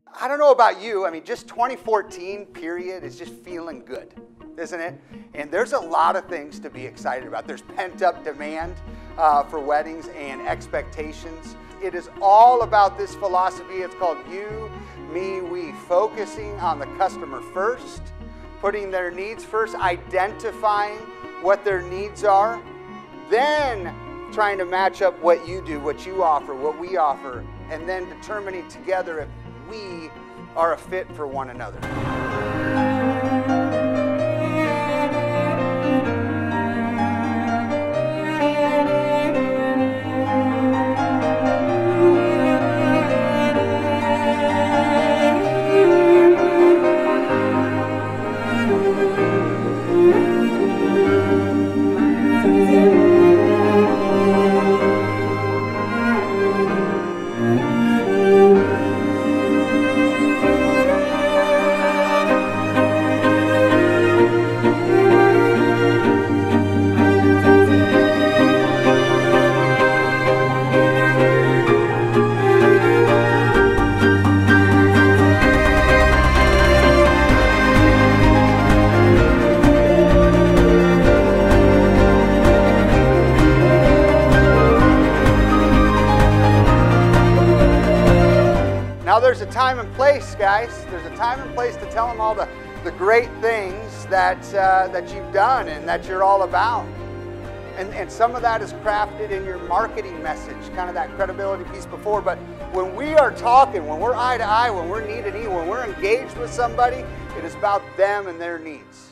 I don't know about you, I mean, just 2014 period is just feeling good, isn't it? And there's a lot of things to be excited about. There's pent-up demand for weddings and expectations. It is all about this philosophy. It's called you, me, we, focusing on the customer first, putting their needs first, identifying what their needs are, then trying to match up what you do, what you offer, what we offer, and then determining together if we are a fit for one another. Now there's a time and place, guys. There's a time and place to tell them all the great things that you've done and that you're all about. And some of that is crafted in your marketing message, kind of that credibility piece before. But when we are talking, when we're eye to eye, when we're knee to knee, when we're engaged with somebody, it is about them and their needs.